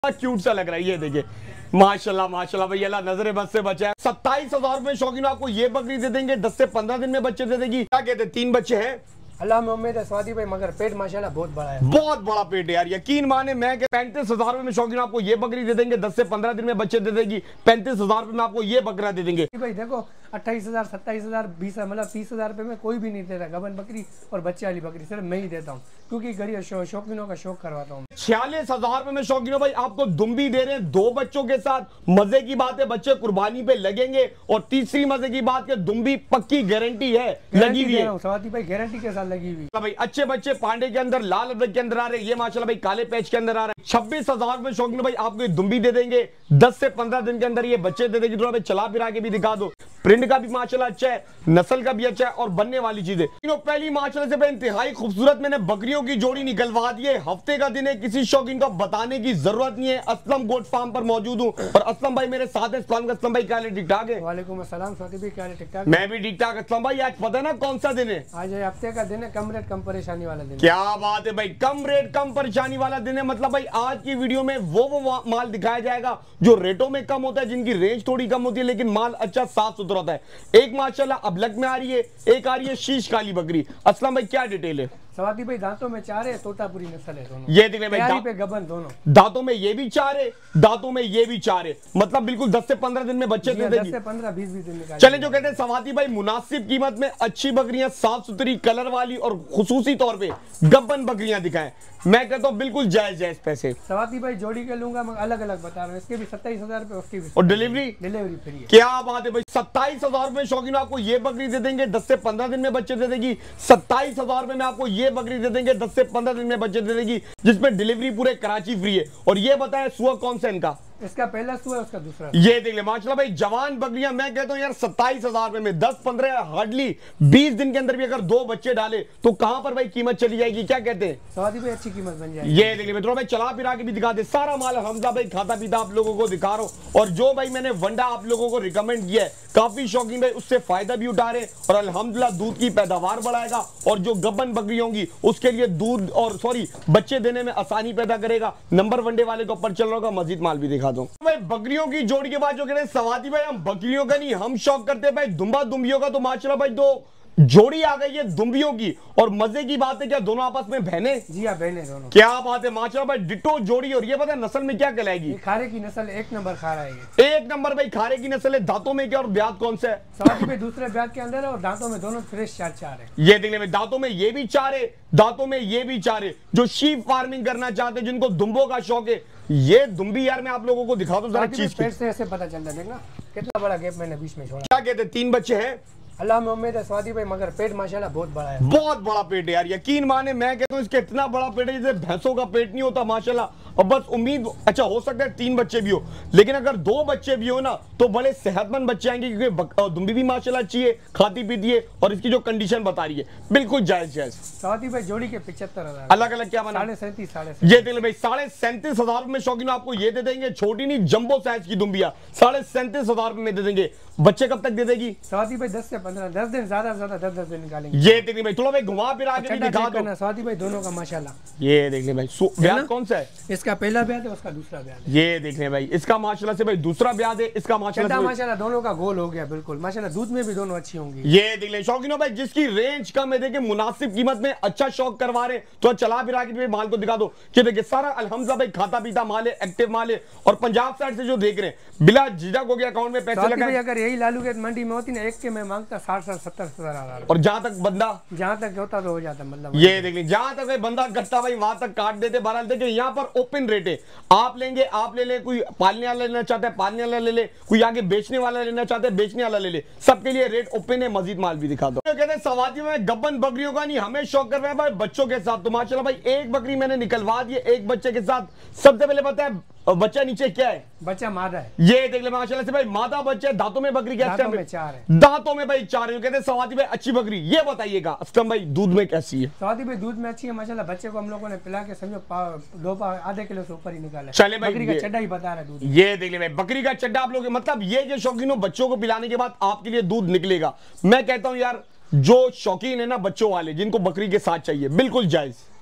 Cute सा लग रहा है, ये देखिए माशाल्लाह माशाल्लाह भैया, अल्लाह नजरे बस से बचा है। 27,000 रुपए शौकीन आपको ये बकरी दे देंगे, 10 से 15 दिन में बच्चे दे देगी। क्या कहते हैं, 3 बच्चे हैं अल्लाह में उम्मीद है स्वाति भाई, मगर पेट माशाल्लाह बहुत बड़ा है, बहुत बड़ा पेट है यार, यकीन माने। मैं 35,000 रुपए में शौकीन आपको ये बकरी दे देंगे, 10 से 15 दिन में बच्चे दे देगी। 35,000 रुपए में आपको ये बकरा दे देंगे। भाई देखो 28,000 27,000 20 मतलब 30,000 रुपए में कोई भी नहीं देता गबन बकरी और बच्चे वाली बकरी, सिर्फ मैं ही देता हूँ, क्योंकि गरीब शौकीनों का शौक करवाता हूँ। 46,000 रुपए में शौकीनों भाई आपको दुम्बी दे रहे हैं 2 बच्चों के साथ। मजे की बात है, बच्चे कुर्बानी पे लगेंगे। और तीसरी मजे की बात है, दुम्बी पक्की गारंटी है, लगी हुई है स्वाति भाई, गारंटी के साथ लगी हुई भाई। अच्छे बच्चे पांडे के अंदर, लाल अदरक के अंदर आ रहे हैं, ये माशाल्लाह भाई काले पैच के अंदर आ रहे हैं। 26,000 रुपए शौकीन भाई आपको दुम्बी दे देंगे, 10 से 15 दिन के अंदर ये बच्चे दे देगी। थोड़ा भाई चला फिरा के भी दिखा दो, प्रिंट का भी माशाल्लाह अच्छा है, नस्ल का भी अच्छा है और बनने वाली चीजें। पहली माशाल्लाह से भाई इंतहाई खूबसूरत मैंने बकरियों की जोड़ी निकलवा दी है। हफ्ते का दिन है, किसी शौकीन को बताने की जरूरत नहीं है। असलम गोट फार्म पर मौजूद हूँ और असलम भाई मेरे साथ है। असलम भाई क्या हाल है, ठीक ठाक है? वालेकुम अस्सलाम स्वाति भाई, क्या हाल है, ठीक ठाक? मैं भी ठीक ठाक। असलम भाई आज पता है ना कौन सा दिन है? आज हफ्ते का दिन है, कम रेट कम परेशानी वाला दिन। क्या बात है भाई, कम रेट कम परेशानी वाला दिन है। मतलब भाई आज की वीडियो में वो माल दिखाया जाएगा जो रेटों में कम होता है, जिनकी रेंज थोड़ी कम होती है, लेकिन माल अच्छा साफ सुथरा होता है। एक माशाल्लाह अबलग में आ रही है, एक आ रही है शीश काली बकरी। असलम भाई क्या डिटेल है? स्वाति भाई दांतों में 4 है, तोतापुरी नस्ल है दोनों। ये देखने भाई पे गबन दोनों, दांतों में ये भी 4 है, दांतों में ये भी 4 है। मतलब बिल्कुल 10 से 15 दिन में बच्चे दे देगी। 10 से 15-20 दिन निकाल। चले जो कहते हैं स्वाति भाई मुनासिब कीमत में अच्छी बकरियां, साफ सुथरी कलर वाली और खुसूसी तौर पे गब्बन बकरियां दिखाएं। मैं कहता हूँ बिल्कुल जायज पैसे। स्वाति भाई जोड़ी के लूंगा, मैं अलग अलग बता रहा हूँ, इसके भी 27,000 रुपए, उसकी भी। और डिलीवरी फ्री है। क्या बात है भाई, 27,000 रुपए शौकीन आपको ये बकरी दे देंगे, 10 से 15 दिन में बच्चे दे देगी। 27,000 रुपए में आपको ये बकरी दे देंगे, 10 से 15 दिन में बच्चे दे देगी, जिसमें डिलीवरी पूरे कराची फ्री है। और ये बताएं सुआ कौन सा इनका? इसका पहला सुआ है, उसका दूसरा। ये देख ले माशाल्लाह भाई, जवान बकरियां। मैं कहता हूं यार 27,000 रुपए में 10-15 हार्डली 20 दिन के अंदर भी अगर 2 बच्चे डाले तो कहां पर भाई कीमत चली जाएगी, क्या कहते हैं? स्वाति भाई अच्छी कीमत बन जाएगी। ये देख ले थोड़ा भाई चला फिरा के भी दिखा दे। सारा माल हमजा भाई खाता पीता आप लोगों को दिखा रहा हूं। और जो भाई मैंने वंडा आप लोगों को रिकमेंड किया है, काफी शौकीन भाई उससे फायदा भी उठा रहे और अल्हम्दुलिल्लाह दूध की पैदावार बढ़ाएगा और जो गब्बन बकरी होंगी उसके लिए दूध और बच्चे देने में आसानी पैदा करेगा। नंबर वनडे वाले को ऊपर चल रहा होगा, मजीद माल भी दिखा दो भाई। बकरियों की जोड़ी के बाद जो कह रहे हैं स्वाति भाई, हम बकरियों का नहीं हम शौक करते हैं भाई दुम्बा दुम्बियों का। तो माशाल्लाह भाई 2 जोड़ी आ गई है दुम्बियों की। और मजे की बात है क्या दोनों आपस में बहने? जी हाँ बहने दोनों। क्या बात है माशाल्लाह भाई, डिटो जोड़ी। और ये पता है नस्ल में क्या कहलाएगी? खारे की नस्ल, 1 नंबर खारा है। 1 नंबर भाई खारे की नस्ल है। दांतों में क्या और ब्याज कौन सा है? स्वाति भाई दूसरे ब्याज के अंदर है और दांतों में दोनों फ्रेश 4 है। ये देखने में दांतों में ये भी 4 है, दांतों में ये भी 4 है। जो शीप फार्मिंग करना चाहते हैं, जिनको दुम्बों का शौक है, ये दुम्बी यार मैं आप लोगों को दिखा दूं जरा चीज पेट से ऐसे पता चलता है, देखना कितना बड़ा गैप मैंने बीच में छोड़ा। क्या कहते हैं, 3 बच्चे हैं अल्लाह में उम्मीद है स्वाति भाई, मगर पेट माशाल्लाह बहुत बड़ा है, बहुत बड़ा पेट है यार, यकीन माने। मैं कहता हूँ इसका इतना बड़ा पेट है जैसे भैंसों का पेट नहीं होता माशाल्लाह। और बस उम्मीद अच्छा हो सकता है 3 बच्चे भी हो, लेकिन अगर 2 बच्चे भी हो ना तो बड़े सेहतमंद बच्चे आएंगे, क्योंकि दुम्बी भी माशाल्लाह अच्छी है, खाती पीती है और इसकी जो कंडीशन बता रही है बिल्कुल जायज। स्वाति भाई जोड़ी के 75,000 अलग अलग क्या बना? 37,500। ये देख ले भाई 37,500 में शौकीन आपको ये दे देंगे। छोटी नहीं जंबो साइज की दुम्बिया 37,500 में दे देंगे। बच्चे कब तक दे देगी? स्वाति भाई 10 से 15, 10 दिन ज्यादा 10 दिन निकालेंगे। ये देख ले भाई थोड़ा भाई घुमा फिरा के दिखा दो। स्वाति भाई दोनों का माशाल्लाह। ये देख ले भाई ब्याज कौन सा है? इसका पहला ब्याज है, उसका दूसरा ब्याज है। ये देख ले भाई, इसका माशाल्लाह से भाई दूसरा ब्याज है, इसका माशाल्लाह दोनों का गोल हो गया बिल्कुल माशाल्लाह। दूध में भी दोनों अच्छी होंगी। ये देख ले शौकीनों भाई, जिसकी रेंज कम है, देखिए मुनासिब कीमत में अच्छा शौक करवा रहे तो चला फिरा के माल को दिखा दो कि देखिए सारा अल्हम्दुलिल्लाह भाई खाता पीता माल है, एक्टिव माल है। और पंजाब साइड से जो देख रहे हैं बिला झिझक हो गया अकाउंट में पैसे लगाए। अगर यही लालू के मंडी में होती ना, एक के मैं मांगता 60-70,000। और जहां तक बंदा जहां तक होता तो हो जाता, मतलब ये देख लीजिए जहां तक बंदा गट्टा भाई वहां तक काट देते। बहरहाल देखिए यहाँ पर ओपन रेट है, आप लेंगे आप ले ले, कोई पालने वाला लेना चाहता है पालने वाला ले ले, कोई आगे बेचने वाला लेना चाहता है बेचने वाला ले ले, सबके लिए रेट ओपन है। मजीद माल भी दिखा दो। कहते हैं स्वाति में गब्बन बकरियों का नहीं हमें शौक कर रहे हैं भाई बच्चों के साथ। तो माशाल्लाह भाई 1 बकरी मैंने निकलवा दी 1 बच्चे के साथ। सबसे पहले पता है बच्चा नीचे क्या है? बच्चा मादा है। ये देख ले माशाल्लाह से भाई मादा बच्चा है। दांतों में बकरी क्या? 4 है। दांतों में भाई 4 है। कहते हैं स्वाति भाई अच्छी बकरी। ये बताइएगा असलम भाई दूध में कैसी है? स्वाति भाई दूध में अच्छी है माशाल्लाह। बच्चे को हम लोगों ने पिला के समझो 2 आधे किलो से ऊपर ही निकाला। चले भाई बकरी का चड्डा ही बता रहा है दूध। ये देख ले भाई बकरी का चड्डा आप लोग, मतलब ये जो शौकीन हो बच्चों को पिलाने के बाद आपके लिए दूध निकलेगा। मैं कहता हूं यार जो शौकीन है ना बच्चों वाले, जिनको बकरी के साथ चाहिए, बिल्कुल जायज।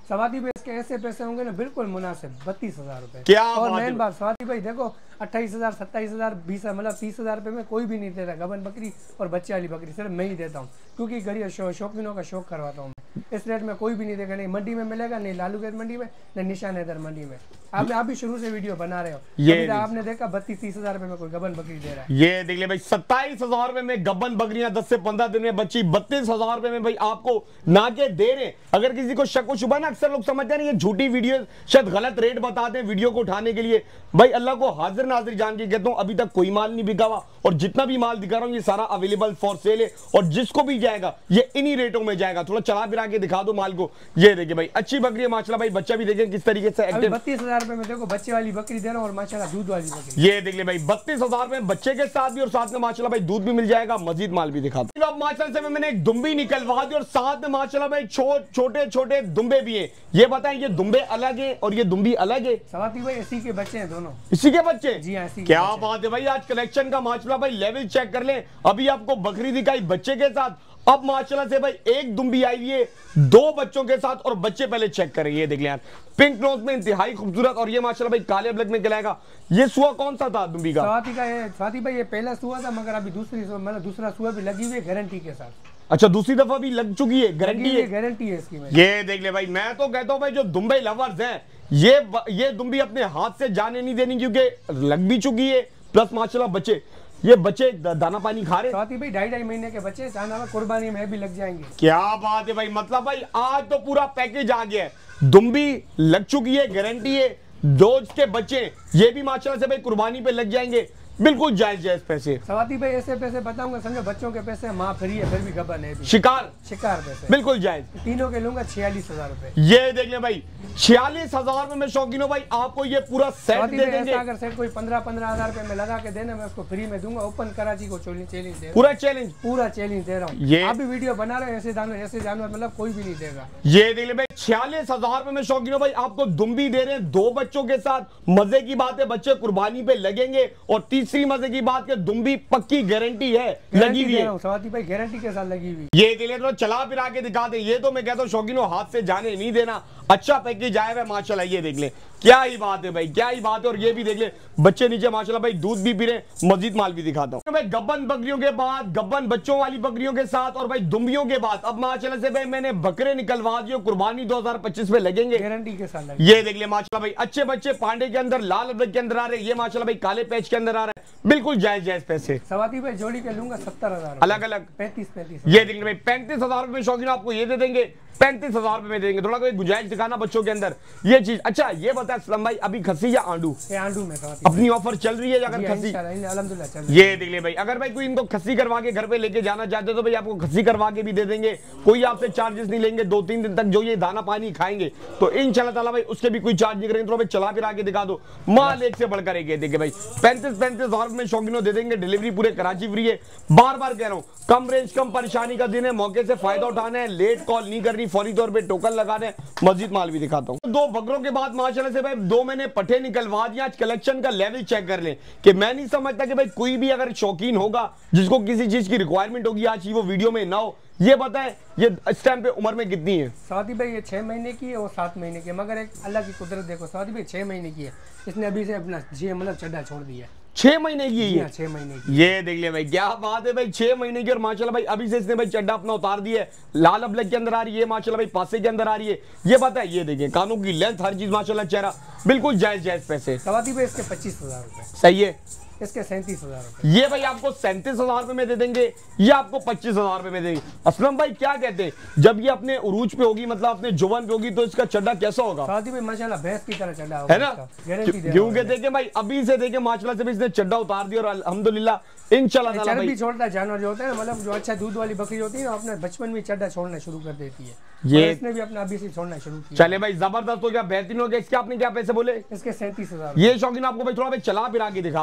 सवाती भाई इसके ऐसे पैसे होंगे ना बिल्कुल मुनासिब 32,000 रुपए। क्या और बात है। मेन बात सवाती भाई देखो 28,000 27,000 20 मतलब 30,000 रुपए में कोई भी नहीं देता गबन बकरी और बच्चे वाली बकरी, सिर्फ मैं ही देता हूँ क्योंकि गरीब शौकीनों का शौक करवाता हूँ मैं। इस रेट में कोई भी नहीं देगा, नहीं मंडी में मिलेगा, नहीं लालूगंज मंडी में, नहीं निशान हैदर मंडी में। आपने आप भी शुरू से वीडियो बना रहे हो, ये आपने देखा 32-30 हजार रुपए में कोई गबन बकरी दे रहा है। ये देख ले भाई 27,000 रुपए में गबन बकरियां 10 से 15 दिन में बच्ची 32,000 रुपए में भाई आपको ना के दे रहे। अगर किसी को शक व शुबा ना, अक्सर लोग समझते हैं ये झूठी वीडियो शायद गलत रेट बताते हैं वीडियो को उठाने के लिए। भाई अल्लाह को हाजिर नाजिर जान के कहता हूं अभी तक कोई माल नहीं बिका हुआ और जितना भी माल दिखा रहा हूं ये सारा अवेलेबल फॉर सेल है और जिसको भी जाएगा ये इन्हीं रेटों में जाएगा। थोड़ा चला फिरा के दिखा दो माल को। ये देखिए भाई अच्छी बकरी है माशाल्लाह भाई, बच्चा भी देखें किस तरीके से एक्टिव। 32,000 रुपए में देखो बच्चे वाली बकरी दे रहा हूं और माशाल्लाह दूध वाली बकरी। ये देख ले भाई 32,000 में बच्चे के साथ भी और साथ में माशाल्लाह भाई दूध भी मिल जाएगा। मजीद माल भी दिखा दो। अब माशाल्लाह से मैंने एक दुम्बी निकलवा दी और साथ में माशाल्लाह भाई छोटे छोटे दुम्बे भी है। ये बताएं ये दुम्बे अलग है और ये दुम्बी अलग है? सवाती भाई इसी के बच्चे हैं दोनों। इसी के बच्चे? जी हाँ, इसी के क्या बच्चे। बात है भाई, आज कलेक्शन का माशाल्लाह भाई लेवल चेक कर लें। अभी आपको बकरी दिखाई बच्चे के साथ, अब माशाल्लाह से भाई एक दुम्बी आई हुई है 2 बच्चों के साथ और बच्चे पहले चेक करें। ये देख लें यार पिंक नोज में इंतहाई खूबसूरत और ये माशाल्लाह भाई काले ब्लैक में कहलाएगा। ये सुआ कौन सा था दुम्बी का? स्वाति भाई ये पहला सुआ था मगर अभी दूसरा सुआ भी लगी हुई है गारंटी के साथ। अच्छा दूसरी दफा भी लग चुकी है, गारंटी है? गारंटी है इसकी। ये देख ले भाई, मैं तो कहता हूं भाई जो दुम्बे लवर्स हैं ये दुम्बी अपने हाथ से जाने नहीं देनी क्योंकि लग भी चुकी है प्लस माशाल्लाह बच्चे ये बच्चे दाना पानी खा रहे। स्वाति भाई 2.5 महीने के बच्चे कुर्बानी में भी लग जाएंगे। क्या बात है भाई, मतलब भाई आज तो पूरा पैकेज आ गया है। दुम्बी लग चुकी है, गारंटी है, 2 के बच्चे ये भी माशाल्लाह से भाई कुर्बानी पे लग जाएंगे। बिल्कुल जायज जायज पैसे। सवाती भाई ऐसे पैसे बताऊंगा समझो बच्चों के पैसे माँ फ्री है फिर भी गबन है। शिकार पैसे बिल्कुल जायज। तीनों के लूंगा 46,000 रुपए। ये देख ले भाई 46,000 रुपए में शौकीनों भाई आपको ये पूरा सेट दे देंगे। अगर सेट कोई 15,000 रुपए में लगा के देना मैं उसको फ्री में दूंगा। ओपन कराची को चैलेंज दे पूरा चैलेंज दे रहा हूँ। ये आप भी वीडियो बना रहे हैं ऐसे जानवर मतलब कोई भी नहीं देगा। ये देख ले भाई 46,000 रुपए में शौकीनों भाई आपको दुम्बी दे रहे हैं 2 बच्चों के साथ। मजे की बात है बच्चे कुर्बानी पे लगेंगे और तीसरी मजे की बात है दुम्बी पक्की गारंटी है, लगी हुई है। सवाती भाई गारंटी के साथ लगी हुई। ये दिले तो चला फिरा के दिखा दे। ये तो मैं कहता हूँ शौकीनों हाथ से जाने नहीं देना। अच्छा पैकेज आया है माशाल्लाह। ये देख ले क्या ही बात है भाई, क्या ही बात है। और ये भी देख ले बच्चे नीचे माशाल्लाह भाई दूध भी पी रहे। मजीद माल भी दिखाता हूँ भाई गब्बन बकरियों के बाद गब्बन बच्चों वाली बकरियों के साथ और भाई दुम्बियों के बाद अब माशाल्लाह से भाई मैंने बकरे निकलवा दिए। कुर्बानी 2025 में लगेंगे गारंटी के साथ। ये देख ले माशाल्लाह भाई अच्छे बच्चे पांडे के अंदर लाल अदरक के अंदर आ रहे हैं। ये माशाल्लाह भाई काले पैच के अंदर आ रहा है। बिल्कुल जायज जायज पैसे। सवाती भाई जोड़ी के लूंगा 70,000 अलग अलग 35। ये देख ले भाई 35,000 रुपए शौकीन आपको ये दे देंगे। 35,000 रुपए में देंगे। थोड़ा कोई गुंजाइश दिखाना बच्चों के अंदर ये चीज। अच्छा ये बता असलम भाई अभी खस्सी या आंडू? आंडू में अपनी ऑफर चल रही है अगर खस्सी? अल्हम्दुलिल्लाह चल रही है। ये देख ले भाई अगर भाई कोई इनको खस्सी करवा के घर पे लेके जाना चाहते तो भाई आपको खस्सी करवा के भी दे देंगे। कोई आपसे चार्जेस नहीं लेंगे। 2-3 दिन तक जो ये दाना पानी खाएंगे तो इंशाल्लाह ताला भाई उसके भी कोई चार्ज नहीं करेंगे। तो भाई चला फिर आके दिखा दो। माल एक से बढ़कर एक है। देखिए भाई 35,000 में शौकीनों दे देंगे। डिलीवरी पूरे कराची फ्री है। बार बार कह रहा हूँ कम रेंज कम परेशानी का दिन है। मौके से फायदा उठाना है। लेट कॉल नहीं करनी। फौरी तौर पर टोकन लगाने। मस्जिद माल भी दिखाता हूँ। 2 बकरों के बाद माशाल्लाह से भाई 2 मैंने पट्टे निकलवा दिया। आज कलेक्शन का लेवल चेक कर लें कि मैं नहीं समझता कि भाई कोई भी अगर शौकीन होगा जिसको किसी चीज की रिक्वायरमेंट होगी आज की वो वीडियो में ना हो। ये बताएं ये इस टाइम पे उम्र में कितनी है? सवाती भाई ये 6 महीने की है और 7 महीने की है मगर एक अल्लाह की कुदरत देखो। सवाती भाई 6 महीने की है। इसने अभी से अपना मतलब चड्डा छोड़ दिया है। 6 महीने की है? 6 महीने की। ये देख ले भाई क्या बात है भाई 6 महीने की और माशाल्लाह भाई अभी से इसने भाई चड्डा अपना उतार दिया है। लाल अबलक के अंदर आ रही है माशाल्लाह भाई पासे के अंदर आ रही है। ये बात है। ये देखिए कानों की लेंथ हर चीज माशाल्लाह चेहरा बिल्कुल जायज जायज पैसे। सवाती भाई इसके 25,000 रुपए। सही है। इसके 37,000 रुपए। ये भाई आपको 37,000 रुपए में दे देंगे। ये आपको 25,000 रुपए में देंगे। असलम भाई क्या कहते हैं जब ये अपने उरूज पे होगी मतलब अपने जुबान पे होगी तो इसका चड्डा कैसा होगा? सवाती भाई माशाल्लाह भैंस की तरह चड्डा होगा है ना? क्योंकि देखे भाई अभी से देखे माशाल्लाह से भी इसने चड्डा उतार दिया और अल्हम्दुलिल्लाह इंशाल्लाह ताला भाई छोड़ता है। जानवर जो होता है मतलब जो अच्छा दूध वाली बकरी होती है ना अपने बचपन में चड्डा छोड़ना शुरू कर देती है। ये इसने भी अपना अभी से छोड़ना शुरू किया। चले भाई जबरदस्त हो गया, बेहतरीन हो गया। इसके आपने क्या पैसे बोले? इसके 37,000। ये शौकीन आपको भाई थोड़ा भाई चला फिरा के दिखा दो ना यार।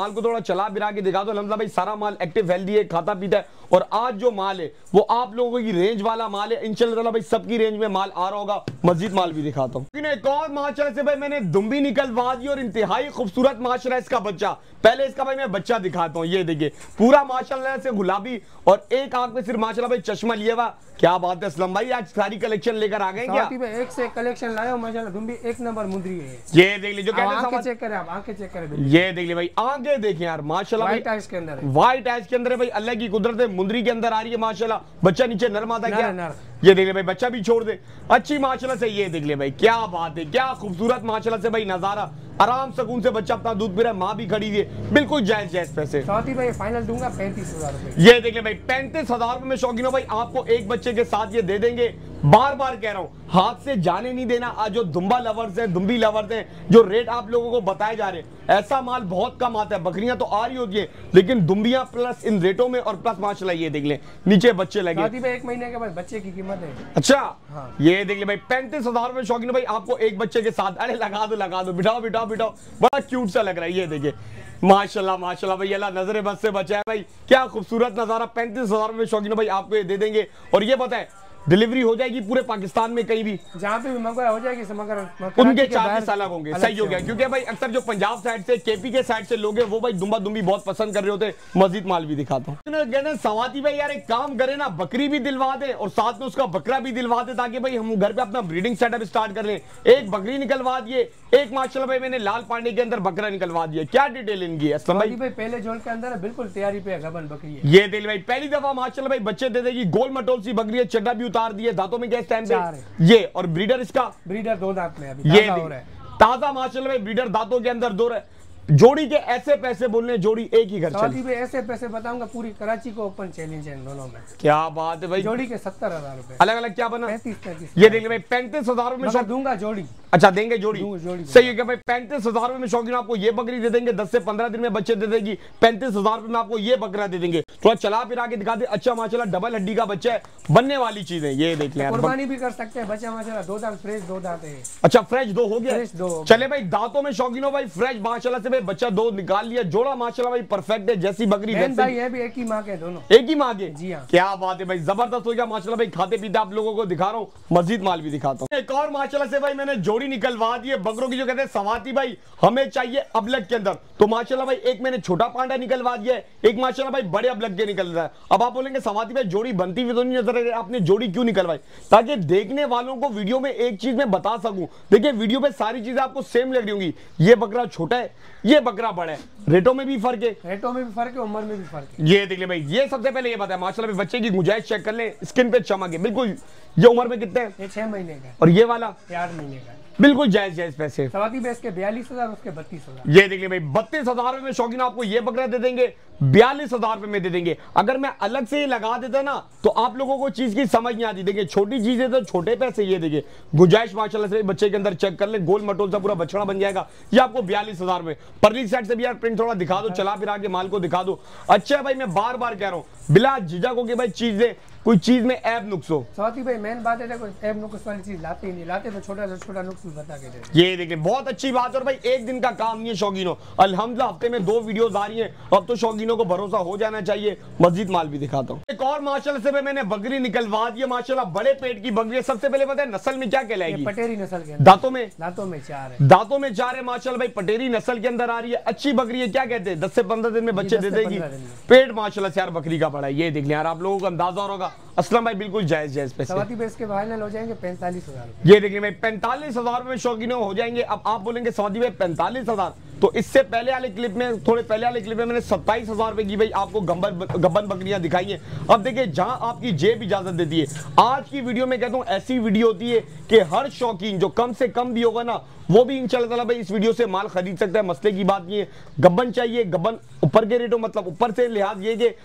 माल को थोड़ा चला बिरा के दिखा दो। अल्हम्दुलिल्लाह भाई सारा माल एक्टिव हेल्दी है, खाता पीता है। और आज जो माल है वो आप लोगों की रेंज वाला माल है, इंशाल्लाह भाई सबकी रेंज में माल आ रहा होगा। मस्जिद माल भी दिखाता हूँ। एक और माशाल्लाह से भाई मैंने दुम्बी निकलवा दी और इंतहाई खूबसूरत माशाल्लाह इसका बच्चा। पहले इसका भाई मैं बच्चा दिखाता हूँ। ये देखिए पूरा माशाल्लाह से गुलाबी और एक आंख में सिर्फ माशाल्लाह भाई चश्मा लिया हुआ। क्या बात है असलम भाई, आज सारी कलेक्शन लेकर आ गए क्या? एक से कलेक्शन लाया माशाल्लाह, दुम्बी एक नंबर मुंदरी है। ये देख लीजिए, आंखें चेक करें आप, आंखें चेक करें। ये देख लीजिए भाई, आंखें देखें यार माशाल्लाह, व्हाइट आइज के अंदर है, व्हाइट आइज के अंदर है भाई। अल्लाह की कुदरत है, मुंदरी के अंदर आ रही है माशाल्लाह। बच्चा नीचे नर मादा क्या? ये देख ले भाई, बच्चा भी छोड़ दे अच्छी माशाल्लाह से। ये देख ले भाई, क्या बात है, क्या खूबसूरत माशाल्लाह से भाई नजारा। आराम सुकून से बच्चा अपना दूध पी रहा है, माँ भी खड़ी है, बिल्कुल जायज जायज पैसे। साथ ही भाई फाइनल दूंगा 35,000 रुपए। ये देख ले भाई, 35,000 रुपए में शौकीनों भाई आपको एक बच्चे के साथ ये दे देंगे। बार बार कह रहा हूं, हाथ से जाने नहीं देना। आज जो दुम्बा लवर्स हैं, दुम्बी लवर्स हैं, जो रेट आप लोगों को बताए जा रहे हैं, ऐसा माल बहुत कम आता है। बकरियां तो आ रही होती है, लेकिन दुम्बियां प्लस इन रेटों में और प्लस माशाल्लाह ये देख ले नीचे बच्चे लगे। साथ ही भाई 1 महीने के बाद बच्चे की कीमत है। अच्छा हाँ। ये देख ले भाई, 35,000 रुपए शौकीन भाई आपको एक बच्चे के साथ। अरे लगा दो, बिठाओ बिठाओ बिठाओ, बड़ा क्यूट सा लग रहा है। ये देखिए माशाल्लाह माशाल्लाह भाई, अल्लाह नजरे बस से बचा है भाई। क्या खूबसूरत नजारा, 35,000 रुपए शौकीन भाई आपको ये दे देंगे। और ये बताएं डिलीवरी हो जाएगी पूरे पाकिस्तान में कहीं भी, जहाँ पे भी मंगवाया हो जाएगी। मगर उनके चार्जेस अलग होंगे। सही हो गया, क्योंकि भाई अक्सर जो पंजाब साइड से, केपी के साइड से लोग हैं वो भाई दुम्बा दुम्बी बहुत पसंद कर रहे होते। मस्जिद माल भी दिखाता हूँ। सवाती भाई यार एक काम करे ना, बकरी भी दिलवा दे और साथ में उसका बकरा भी दिलवा दे, ताकि भाई हम घर पे अपना ब्रीडिंग सेटअप स्टार्ट कर लें। एक बकरी निकलवा दिए, एक माशाल्लाह भाई मैंने लाल पांडे के अंदर बकरा निकलवा दिया। क्या डिटेल इनकी है असलम भाई? पहले जोन के अंदर बिल्कुल तैयारी पे गबन बकरी है। ये दिल भाई पहली दफा माशाल्लाह भाई बच्चे दे देगी। गोल मटोल सी बकरी है, चड्डा भी उतार दिए, दांतों में इस टाइम पे ये। और ब्रीडर इसका, ब्रीडर 2 दांत में अभी ये हो रहा है ताजा माशाल्लाह भाई, ब्रीडर दांतों के अंदर 2 है। जोड़ी के ऐसे पैसे बोलने, जोड़ी एक ही घर चली। भी ऐसे पैसे बताऊंगा, पूरी कराची को ओपन चैलेंज है इन दोनों में। क्या बात है भाई, जोड़ी के 70,000 रुपए। अलग अलग क्या बना? 35 ये देख भाई 35,000 में दूंगा जोड़ी। अच्छा देंगे जोड़ी, सही है भाई। 35,000 में शौकीन आपको ये बकरी दे देंगे, 10 से 15 दिन में बच्चे दे देगी। 35,000 में आपको ये बकरा दे देंगे। थोड़ा चला फिरा के दिखा दे। अच्छा माशाल्लाह डबल हड्डी का बच्चा है, बनने वाली चीज है। ये देख लें, कुर्बानी भी कर सकते हैं बच्चा माशाल्लाह। 2 दांत फ्रेश, 2 दांत है। अच्छा फ्रेश 2 हो गया, फ्रेश 2। चले भाई दांतों में शौकीनों भाई फ्रेश माशाल्लाह से भाई बच्चा 2 निकाल लिया। जोड़ा माशाल्लाह भाई परफेक्ट है, जैसी बकरी वैसी। भाई ये भी एक ही माँ के दोनों, एक ही माँ के। जी हाँ। क्या बात है भाई, जबरदस्त हो गया माशाल्लाह भाई। खाते पीते आप लोगों को दिखा रहा हूँ, मस्जिद माल भी दिखाता हूँ। एक और माशाल्लाह से भाई मैंने जोड़ी निकलवा दी है बकरों की, जो कहते हैं सवाती भाई हमें चाहिए अबलग के अंदर। तो माशाल्लाह भाई एक मैंने छोटा पांडा निकलवा दिया है, एक माशाल्लाह भाई बड़े अबलग के निकल रहा है। अब आप बोलेंगे सवाती भाई जोड़ी बनती हुई तो नहीं नजर आ रही, आपने जोड़ी क्यों निकलवाई? ताकि देखने वालों को वीडियो में एक चीज मैं बता सकूं। देखिए वीडियो पे सारी चीजें आपको सेम लग रही होंगी। ये बकरा छोटा है, ये बकरा बड़ा है, रेटों में भी फर्क है, रेटों में भी फर्क है, उम्र में भी फर्क है। ये देख ले भाई, ये सबसे पहले ये बताया माशाल्लाह भाई बच्चे की गुंजाइश चेक कर ले, स्किन पे चमक है बिल्कुल। ये उम्र में कितने हैं? ये 6 महीने का है। और ये वाला 8 महीने का है। बिल्कुल जायज जायज पैसे। सवाती बेस के 42,000, उसके 32,000। ये देख ले भाई 32,000 में शौकीन आपको ये बकरा दे देंगे, 42,000 रुपए में दे देंगे। अगर मैं अलग से ये लगा देता ना तो आप लोगों को चीज की समझ नहीं आती। देखिए छोटी चीजें तो छोटे पैसे। ये देखिए गुंजाइश माशाल्लाह से बच्चे के अंदर चेक कर ले, गोल मटोल सा पूरा बछड़ा बन जाएगा। ये आपको 42,000 में। परली साइड से भी यार प्रिंट थोड़ा दिखा दो, चला फिरा के माल को दिखा दो। अच्छा भाई मैं बार बार कह रहा हूँ बिला झिझक हो कि भाई चीजें कोई चीज में ऐब नुक्स हो। साथ ही भाई मेन बात है कोई ऐब नुक्स वाली चीज लाते ही नहीं, लाते तो छोटा से छोटा नुक्स भी बता के दे। ये देखिए बहुत अच्छी बात है। और भाई एक दिन का काम नहीं है शौकीनों, अल्हम्दुलिल्लाह हफ्ते में 2 वीडियोस आ रही हैं। अब तो शौकीनों को भरोसा हो जाना चाहिए। मस्जिद माल भी दिखाता हूँ। एक और माशाल्लाह से मैंने बकरी निकलवा दी है माशाल्लाह, बड़े पेट की बकरी है। सबसे पहले पता है नस्ल में क्या कहलाएगी? पटेरी नस्ल के। दांतों में 4 है। दांतों में 4 है माशाल्लाह भाई, पटेरी नस्ल के अंदर आ रही है। अच्छी बकरी है, क्या कहते हैं 10 से 15 दिन में बच्चे दे देगी। पेट माशाल्लाह से यार बकरी का बड़ा है। ये देख लें यार, आप लोगों को अंदाजा होगा। असलम भाई बिल्कुल जायज जायज पैसे। सवाती बेस के फाइनल हो जाएंगे 45,000। ये देखिए भाई 45,000 में शौकीनों हो जाएंगे। अब आप बोलेंगे सवाती भाई 45,000, तो इससे पहले वाले क्लिप में, थोड़े पहले वाले क्लिप में मैंने 27,000 रुपए की भाई आपको गब्बन बकरियां दिखाई हैं। अब देखिए जहां आपकी जेब इजाजत देती है, आज की वीडियो में कहता हूं ऐसी वीडियो होती है कि हर शौकीन जो कम से कम भी होगा ना, वो भी इंशाल्लाह ताला भाई इस वीडियो से माल खरीद सकता है। मसले की बात नहीं है। गब्बन चाहिए, गब्बन ऊपर के रेटों, मतलब ऊपर से लिहाज ये कि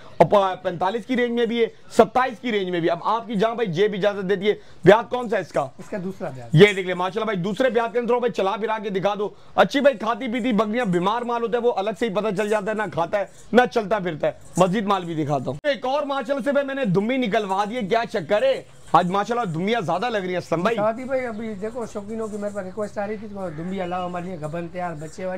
45 की रेंज में भी है, 27 की रेंज में भी। अब आपकी जहां भाई जेब इजाजत देती है। ब्याज कौन सा है इसका? इसका दूसरा ब्याज। ये देख ले माशाल्लाह भाई, दूसरे ब्याज के अंदर भाई चला फिरा के दिखा दो। अच्छी भाई खाती पीती बकरियां, बीमार माल होता है वो अलग से ही पता चल जाता है, ना खाता है ना चलता फिरता है। मस्जिद माल भी दिखाता हूँ। एक और माशाल्लाह से भाई मैंने दुम्बी निकलवा दी है। क्या चक्कर है आज माशाल्लाह दुम्बियां ज्यादा लग रही है असलम भाई। साथी भाई अभी देखो शौकीनों की मेरे पर रिक्वेस्ट आ रही थी, दुम्बिया लाओ हमारे लिए गबन तैयार बच्चे वाली,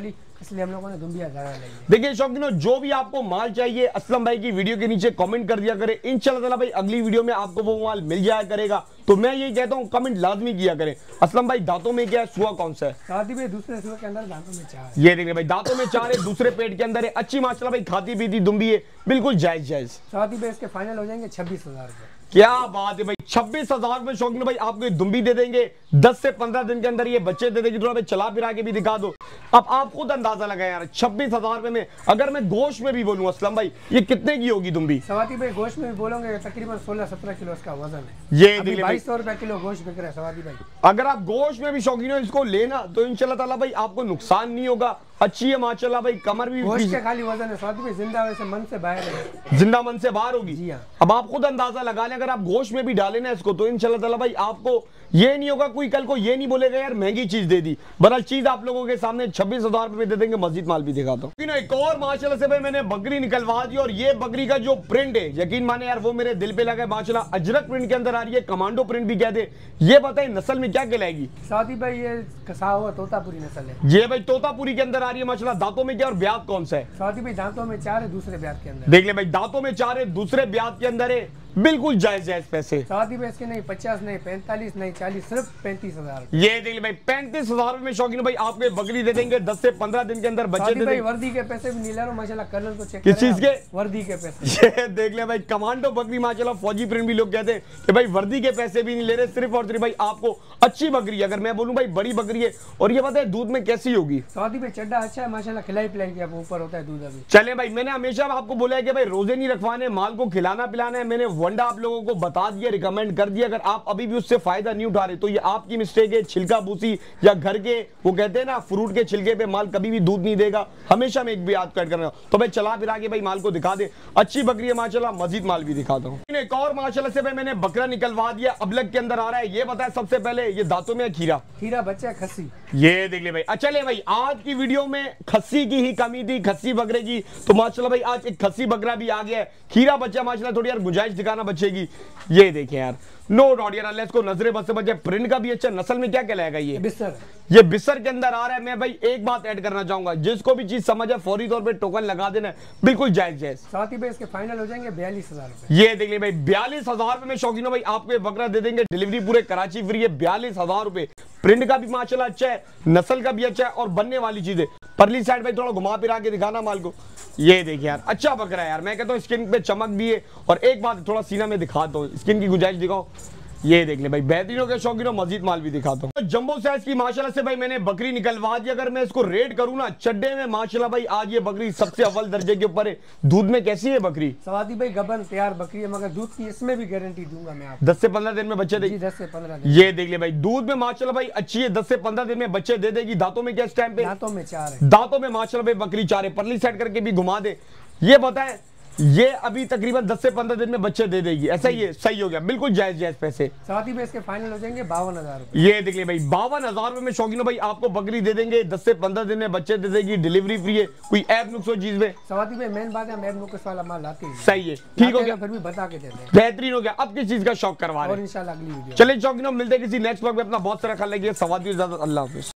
इसलिए हम लोगों ने दुम्बिया ज़्यादा ली है। देखिए शौकीनों, जो भी आपको माल चाहिए असलम भाई की वीडियो के नीचे कमेंट कर दिया करे, इंशाल्लाह ताला भाई अगली वीडियो में आपको वो माल मिल जाया करेगा। तो मैं यही कहता हूँ कमेंट लाजमी किया करें। असलम भाई दांतों में क्या है, सुआ कौन सा है? साथी भाई दूसरे सुबह के अंदर दांतों में 4 है। ये देखिए भाई दांतों में 4 है, दूसरे पेट के अंदर है, अच्छी माशाल्लाह भाई खाती पीती दुम्बी है, बिल्कुल जायज जायज। साथी भाई इसके फाइनल हो जाएंगे 26,000 रुपए। क्या बात है भाई, 26,000 में शौकीन भाई आपको दुम्बी दे देंगे, 10 से 15 दिन के अंदर ये बच्चे दे देंगे। थोड़ा भाई चला फिरा के भी दिखा दो, अब आप खुद अंदाजा लगाए यार 26,000 रुपए में। अगर मैं गोश्त में भी बोलूं असलम भाई, ये कितने की होगी दुम्बी? सवाती भाई गोश्त में भी बोलोगे तकरीबन 16-17 किलो इसका वजन है। ये देखिए 2200 रुपए किलो गोश्त बिक रहा है सवाती भाई। अगर आप गोश्त में भी शौकीन हो इसको लेना तो इंशाल्लाह ताला भाई आपको नुकसान नहीं होगा, अच्छी है माशाल्लाह भाई। कमर भी गोश्त के खाली वजन है सवाती भाई, जिंदा वैसे मन से बाहर है, जिंदा मन से बाहर होगी। जी हाँ। अब आप खुद अंदाजा लगा लें, अगर आप गोश्त में भी डालें ना इसको तो इंशाल्लाह ताला भाई आपको ये नहीं होगा, कोई कल को ये नहीं बोलेगा यार महंगी चीज दे दी। बहरहाल चीज आप लोगों के सामने 26,000 रुपए दे देंगे। मस्जिद माल भी दिखाता हूँ। एक और माशाल्लाह से भाई मैंने बकरी निकलवा दी, और ये बकरी का जो प्रिंट है यकीन माने यार वो मेरे दिल पे लगा है माशाल्लाह। अजरक प्रिंट के अंदर आ रही है, कमांडो प्रिंट भी कहते हैं। ये बताए नस्ल में क्या कहलाएगी? सवाती भाई ये कसा हुआ तोतापुरी नस्ल है। ये भाई तोतापुरी के अंदर आ रही है माशाल्लाह। दांतों में क्या और ब्याज कौन सा है? सवाती भाई दांतों में 4 है, दूसरे ब्याज के अंदर। देख ले भाई दांतों में 4 है, दूसरे ब्याज के अंदर है, बिल्कुल जायज जायज पैसे। सवाती भाई इसके नहीं 50 नहीं 45 नहीं 40, सिर्फ 35,000। ये देख ले भाई 35,000 में शौकीन भाई आपको बकरी दे देंगे, 10 से 15 दिन के अंदर बच्चे दे भाई देंगे। वर्दी के पैसे भी नहीं ले रहा हूं माशाल्लाह, कलर को चेक किस चीज के? वर्दी के पैसे। ये देख ले भाई कमांडो बकरी माशाल्लाह, फौजी प्रिंट भी लोग कहते हैं कि भाई वर्दी के पैसे भी नहीं ले रहे, सिर्फ और सिर्फ भाई आपको अच्छी बकरी। अगर मैं बोलूं भाई बड़ी बकरी है, और ये बताए दूध में कैसी होगी? सवाती भाई चड्डा अच्छा है माशाल्लाह, खिलाई पिलाई के ऊपर होता है दूध अभी। चले भाई मैंने हमेशा आपको बोला है कि भाई रोजे नहीं रखवाने, माल को खिलाना पिलाना है। मैंने वंडा आप लोगों को बता दिया, रिकमेंड कर दिया। अगर आप अभी भी उससे फायदा नहीं उठा रहे तो ये आपकी मिस्टेक है। छिलका भूसी या घर के वो कहते हैं ना फ्रूट के छिलके पे माल कभी भी दूध नहीं देगा, हमेशा मैं एक भी याद कर रहा हूं। तो भाई चला फिरा के भाई माल को दिखा दे, अच्छी बकरी है माशाल्लाह। मजीद माल भी दिखाता हूं। एक और माशाल्लाह से भाई मैंने बकरा निकलवा दिया, अबलग के अंदर आ रहा है। ये बताया सबसे पहले ये दांतों में खीरा, खीरा बच्चा है खस्सी। ये देख ले भाई। अच्छा ले भाई आज की वीडियो में खस्सी की ही कमी थी, खस्सी बकरे की, तो माशाल्लाह भाई आज एक खस्सी बकरा भी आ गया है। खीरा बच्चा माशाल्लाह, थोड़ी यार गुंजाइश दिखाना बच्चे की। ये देखें यार, नो डाउट यार, अल्लाह इसको नजरे बस से बचे। प्रिंट का भी अच्छा, नस्ल में क्या कहलाएगा ये? बिस्तर। ये बिस्तर के अंदर आ रहा है। मैं भाई एक बात ऐड करना चाहूंगा, जिसको भी चीज समझ है फौरी तौर पे टोकन लगा देना, बिल्कुल जायज जायज। साथ ही भाई इसके फाइनल हो जाएंगे 42,000 रुपए। ये देख ले भाई 42,000 रुपए में शौकीनों भाई आपको ये बकरा दे देंगे, डिलीवरी पूरे कराची फ्री है। 42,000 रुपए, प्रिंट का भी माशाल्लाह अच्छा है, नस्ल का भी अच्छा है, और बनने वाली चीज है। परली साइड भाई थोड़ा घुमा फिरा के दिखाना माल को। ये देखिए यार अच्छा बकरा है यार, मैं कहता हूँ स्किन पे चमक भी है। और एक बात थोड़ा सीना में दिखाता हूँ, स्किन की गुंजाइश दिखाओ। ये देख ले भाई बेहतरीनों के शौकीनों, मजीद माल भी दिखाता हूँ। तो जंबो साइज की माशाल्लाह से भाई मैंने बकरी निकलवा दी। अगर मैं इसको रेट करूँ ना चड्डे में माशाल्लाह भाई आज ये बकरी सबसे अव्वल दर्जे के ऊपर है। दूध में कैसी है बकरी? सवाती भाई गबन तैयार बकरी है, मगर दूध की इसमें भी गारंटी दूंगा मैं आपको। 10 से 15 दिन में बच्चे देगी। 10 से 15 दिन। ये देख ले भाई दूध में माशाल्लाह भाई अच्छी है, 10 से 15 दिन में बच्चे दे देगी। दांतों में क्या इस टाइम पे? दांतों में 4 है। दांतों में माशाल्लाह भाई बकरी 4 है। परली साइड करके भी घुमा दे। ये बताएं ये अभी तकरीबन 10 से 15 दिन में बच्चे दे देगी, ऐसा ही है? सही हो गया, बिल्कुल जायज जायज पैसे। साथी भाई इसके फाइनल हो जाएंगे 52,000 रुपए। ये देख ले भाई 52,000 रुपए में शौकीनों भाई आपको बकरी दे देंगे, 10 से 15 दिन में बच्चे दे देगी, डिलीवरी फ्री है। कोई ऐप नुक्सो चीज में? सवाती भाई मेन बात है हम ऐप नुक्स वाला माल लाते हैं। सही है, ठीक हो गया, फिर भी बता के देते हैं। बेहतरीन हो गया। अब किस चीज का शौक करवा रहे और हैं? इंशाल्लाह अगली वीडियो। चलिए शौकीनों मिलते हैं किसी नेक्स्ट ब्लॉग में। अपना बहुत सारा ख्याल रखिए। सवाल की इजाजत, अल्लाह हाफिज।